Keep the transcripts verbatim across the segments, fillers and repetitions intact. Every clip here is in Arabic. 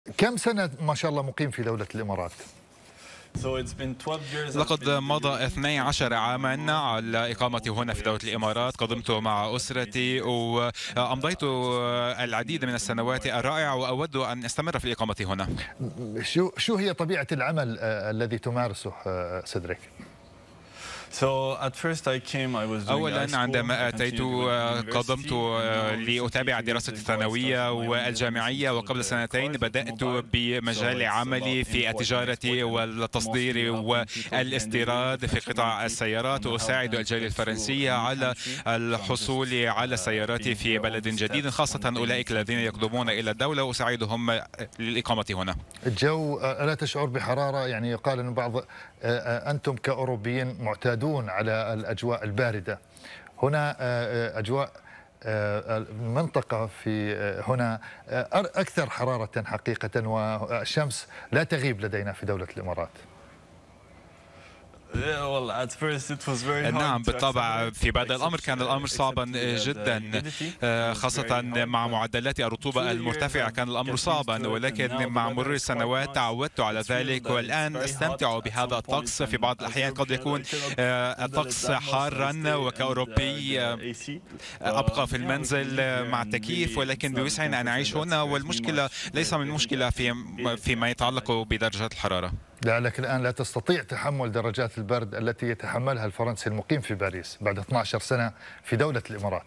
كم سنة ما شاء الله مقيم في دولة الإمارات؟ لقد مضى اثني عشر عاما على إقامتي هنا في دولة الإمارات. قدمت مع أسرتي وأمضيت العديد من السنوات الرائعة وأود أن أستمر في الإقامة هنا. شو شو هي طبيعة العمل الذي تمارسه سيدريك؟ أولا عندما أتيت قدمت لأتابع دراستي الثانوية والجامعية، وقبل سنتين بدأت بمجال عملي في التجارة والتصدير والاستيراد في قطاع السيارات، وأساعد الجالية الفرنسية على الحصول على السيارات في بلد جديد، خاصة أولئك الذين يقدمون إلى الدولة، وأساعدهم للإقامة هنا. الجو ألا تشعر بحرارة؟ يعني يقال أن بعض أنتم كأوروبيين معتادون على الأجواء الباردة، هنا أجواء المنطقة في هنا أكثر حرارة حقيقة، والشمس لا تغيب لدينا في دولة الإمارات. نعم بالطبع، في بدء الأمر كان الأمر صعبا جدا، خاصة مع معدلات الرطوبة المرتفعة كان الأمر صعبا، ولكن مع مرور السنوات تعودت على ذلك، والآن أستمتع بهذا الطقس. في بعض الأحيان قد يكون الطقس حارا، وكأوروبي أبقى في المنزل مع التكييف، ولكن بوسعنا أن أعيش هنا، والمشكلة ليس من مشكلة في فيما يتعلق بدرجات الحرارة. لعلك الآن لا تستطيع تحمل درجات البرد التي يتحملها الفرنسي المقيم في باريس بعد اثنتي عشرة سنة في دولة الإمارات.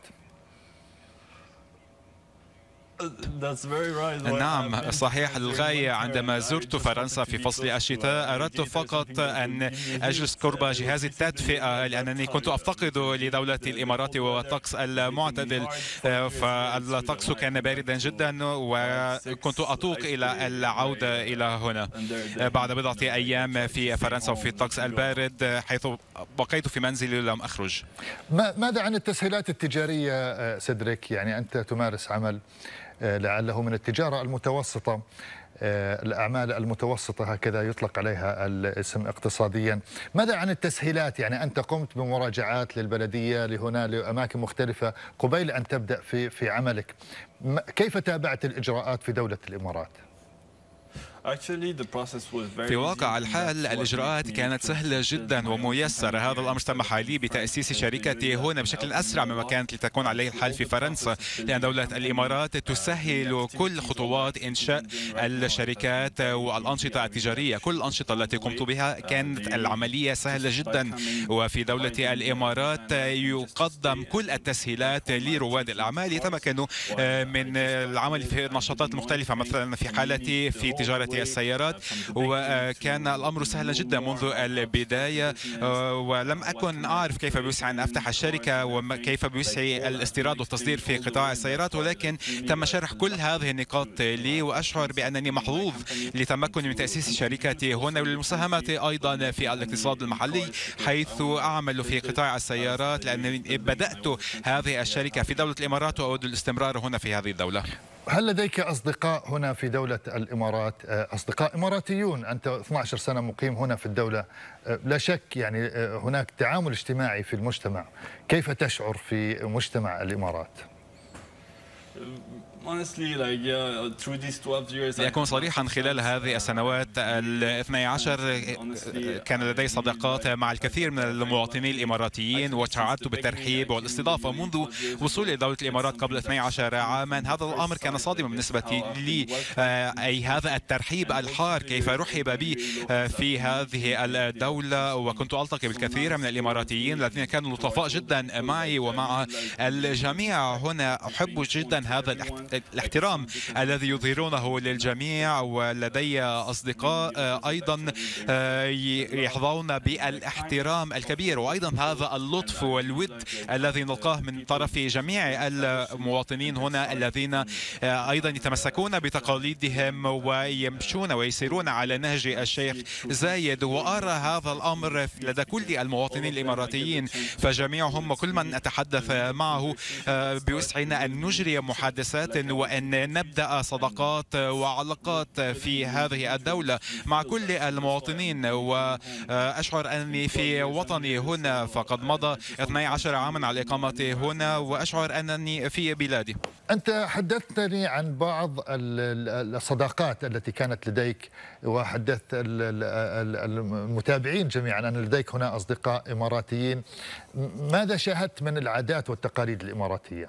نعم صحيح للغاية. عندما زرت فرنسا في فصل الشتاء أردت فقط أن أجلس قرب جهاز التدفئة، لأنني كنت أفتقد لدولة الإمارات والطقس المعتدل، فالطقس كان باردا جدا، وكنت أتوق إلى العودة إلى هنا بعد بضعة أيام في فرنسا وفي الطقس البارد، حيث بقيت في منزلي ولم أخرج. ماذا عن التسهيلات التجارية سيدريك؟ يعني أنت تمارس عمل لعله من التجارة المتوسطة، الأعمال المتوسطة هكذا يطلق عليها الاسم اقتصاديا. ماذا عن التسهيلات؟ يعني أنت قمت بمراجعات للبلدية لهنا لأماكن مختلفة قبيل أن تبدأ في في عملك، كيف تابعت الإجراءات في دولة الإمارات؟ في واقع الحال الإجراءات كانت سهلة جدا وميسرة. هذا الأمر سمح لي بتأسيس شركتي هنا بشكل أسرع مما كانت لتكون عليه الحال في فرنسا، لأن دولة الإمارات تسهل كل خطوات إنشاء الشركات والأنشطة التجارية. كل الأنشطة التي قمت بها كانت العملية سهلة جدا، وفي دولة الإمارات يقدم كل التسهيلات لرواد الأعمال يتمكنوا من العمل في نشاطات مختلفة. مثلا في حالتي في تجارة السيارات، وكان الأمر سهلا جدا منذ البداية، ولم أكن أعرف كيف بوسع أن أفتح الشركة وكيف بوسع الاستيراد والتصدير في قطاع السيارات، ولكن تم شرح كل هذه النقاط لي، وأشعر بأنني محظوظ لتمكني من تأسيس شركتي هنا وللمساهمة أيضا في الاقتصاد المحلي، حيث أعمل في قطاع السيارات، لأنني بدأت هذه الشركة في دولة الإمارات وأود الاستمرار هنا في هذه الدولة. هل لديك أصدقاء هنا في دولة الإمارات، أصدقاء إماراتيون؟ أنت اثنتي عشرة سنة مقيم هنا في الدولة، لا شك يعني هناك تعامل اجتماعي في المجتمع، كيف تشعر في مجتمع الإمارات؟ لأكون صريحا، خلال هذه السنوات الاثني عشر كان لدي صداقات مع الكثير من المواطنين الإماراتيين، وشعرت بالترحيب والاستضافة منذ وصولي إلى دولة الإمارات قبل اثني عشر عاما. هذا الأمر كان صادما بالنسبة لي، أي هذا الترحيب الحار، كيف رحب بي في هذه الدولة، وكنت ألتقي بالكثير من الإماراتيين الذين كانوا لطفاء جدا معي ومع الجميع هنا. أحب جدا هذا الاحترام الذي يظهرونه للجميع، ولدي أصدقاء أيضا يحظون بالاحترام الكبير، وأيضا هذا اللطف والود الذي نلقاه من طرف جميع المواطنين هنا، الذين أيضا يتمسكون بتقاليدهم ويمشون ويسيرون على نهج الشيخ زايد. وأرى هذا الأمر لدى كل المواطنين الإماراتيين، فجميعهم وكل من أتحدث معه بوسعنا أن نجري محادثات وأن نبدأ صداقات وعلاقات في هذه الدولة مع كل المواطنين. وأشعر أني في وطني هنا، فقد مضى اثني عشر عاما على إقامتي هنا، وأشعر أنني في بلادي. أنت حدثتني عن بعض الصداقات التي كانت لديك، وحدثت المتابعين جميعا أن لديك هنا أصدقاء إماراتيين. ماذا شاهدت من العادات والتقاليد الإماراتية؟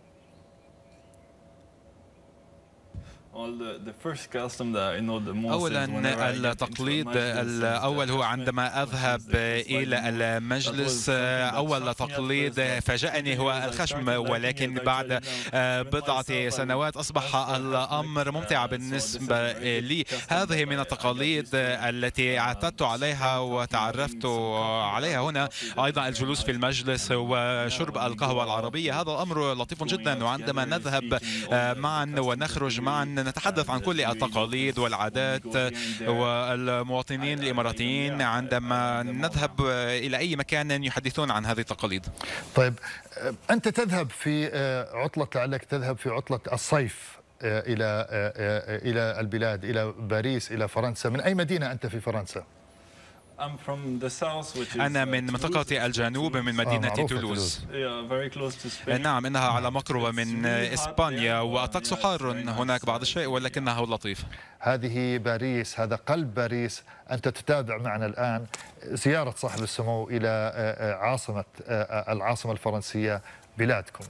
أولا التقليد الأول هو عندما أذهب إلى المجلس، أول تقليد فاجأني هو الخشم، ولكن بعد بضعة سنوات أصبح الأمر ممتع بالنسبة لي. هذه من التقاليد التي اعتدت عليها وتعرفت عليها هنا. أيضا الجلوس في المجلس وشرب القهوة العربية، هذا الأمر لطيف جدا. وعندما نذهب معا ونخرج معا نتحدث عن كل التقاليد والعادات، والمواطنين الإماراتيين عندما نذهب إلى أي مكان يحدثون عن هذه التقاليد. طيب، أنت تذهب في عطلة، لعلك تذهب في عطلة الصيف إلى إلى البلاد، إلى باريس، إلى فرنسا. من أي مدينة أنت في فرنسا؟ أنا من منطقة الجنوب، من مدينة آه تولوز. نعم، إنها على مقربة من إسبانيا، والطقس حار هناك بعض الشيء ولكنه لطيف. هذه باريس، هذا قلب باريس. أنت تتابع معنا الآن زيارة صاحب السمو إلى عاصمة العاصمة الفرنسية، بلادكم.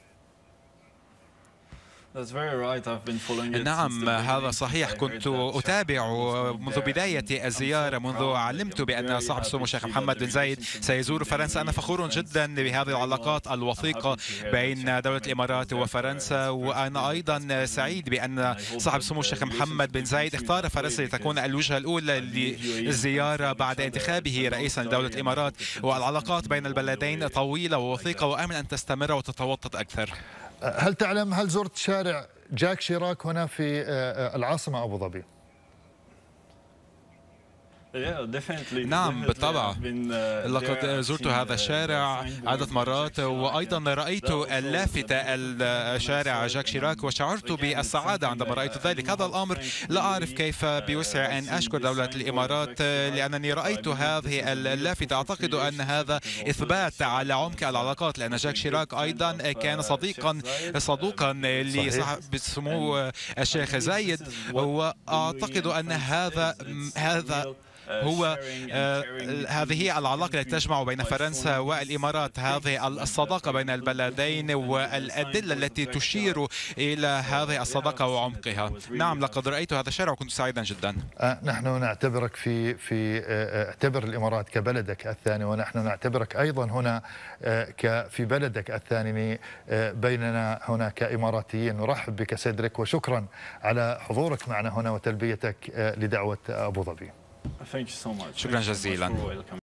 نعم، هذا صحيح. كنت أتابع منذ بداية الزيارة، منذ علمت بأن صاحب السمو الشيخ محمد بن زايد سيزور فرنسا. أنا فخور جدا بهذه العلاقات الوثيقة بين دولة الإمارات وفرنسا، وأنا أيضا سعيد بأن صاحب السمو الشيخ محمد بن زايد اختار فرنسا لتكون الوجهة الأولى للزيارة بعد انتخابه رئيسا لدولة الإمارات. والعلاقات بين البلدين طويلة ووثيقة، وآمل أن تستمر وتتوطد أكثر. هل تعلم، هل زرت شارع جاك شيراك هنا في العاصمة أبو ظبي؟ نعم بالطبع، لقد زرت هذا الشارع عدة مرات، وأيضا رأيت اللافتة الشارع جاك شيراك، وشعرت بالسعادة عندما رأيت ذلك. هذا الأمر لا أعرف كيف بوسع أن أشكر دولة الإمارات، لأنني رأيت هذه اللافتة. أعتقد أن هذا إثبات على عمق العلاقات، لأن جاك شيراك أيضا كان صديقا صدوقا لصاحب السمو الشيخ زايد، وأعتقد أن هذا هذا هو آه هذه العلاقة التي تجمع بين فرنسا والإمارات، هذه الصداقة بين البلدين والأدلة التي تشير إلى هذه الصداقة وعمقها. نعم، لقد رأيت هذا الشارع وكنت سعيدا جدا. آه نحن نعتبرك في في آه اعتبر الإمارات كبلدك الثاني، ونحن نعتبرك أيضا هنا آه في بلدك الثاني آه بيننا هنا كإماراتيين. نرحب بك سيدريك، وشكرا على حضورك معنا هنا وتلبيتك آه لدعوة أبو ظبي. شكرا جزيلا.